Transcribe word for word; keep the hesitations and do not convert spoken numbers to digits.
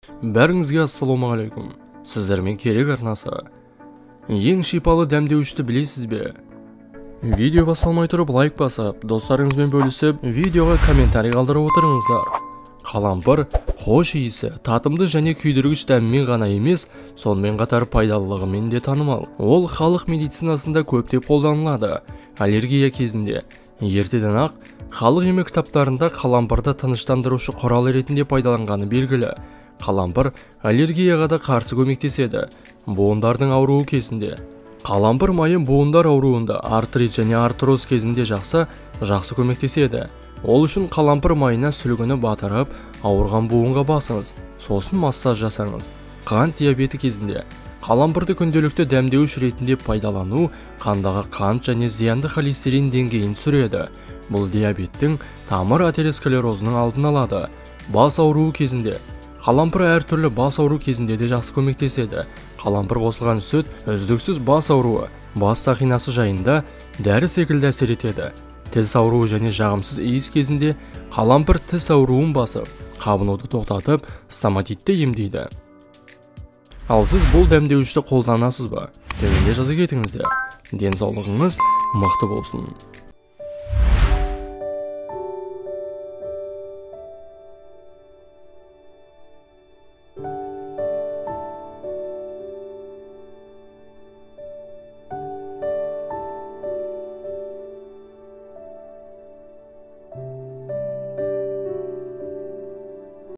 Бәріңізге ассалаумағалейкум. Сіздермен керек арнасы. Ең шипалы дәмдеуішті білесіз бе? Видео басталмай тұрып лайк басып, достарыңызбен бөлісіп, видеоға комментарий қалдырып отырыңыздар. Қалампыр хош иісі, татымды және күйдіргіш дәмімен ғана емес, сонымен қатар пайдалылығымен де танымал. Ол халық медицинасында көптеп қолданылады. Аллергия кезінде. Ертеден ақ халық емі кітаптарында қалампырды тыныштандырушы құрал ретінде пайдаланғаны белгілі. Қалампыр аллергияға да қарсы көмектеседі. Буындардың ауруы кезінде. Қалампыр майы буындар ауруында, артрит және артроз кезінде жақсы, жақсы көмектеседі. Ол үшін қалампыр майына сүлгіні батырып, ауырған буынға басыңыз, сосын массаж жасаңыз. Қант диабеті кезінде. Қалампырды күнделікті дәмдеуіш ретінде пайдалану қандағы қант және зиянды холестерин деңгейін түсіреді. Бұл диабеттің тамыр атеросклерозының алдын алады. Бас ауруы кезінде. Қалампыр әртүрлі бас ауру кезінде де жақсы көмектеседі. Қалампыр қосылған сүт үздіксіз бас ауруы, бас сақинасы жайында дәрі секілді әсер етеді. Тіс ауруы және жағымсыз иіс кезінде қалампыр тіс ауруын басып, қабынуды тоқтатып, стоматитті емдейді. Ал сіз бұл дәмдеуішті қолданасыз ба? Төменде жаза кетіңіздер. Денсаулығыңыз мықты болсын.